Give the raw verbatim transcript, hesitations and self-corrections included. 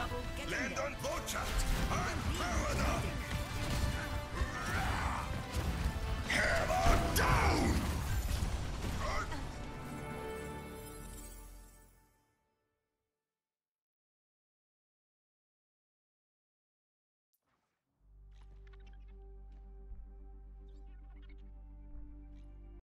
trouble getting Land there. on Volchat! I'm powered up! Hammer!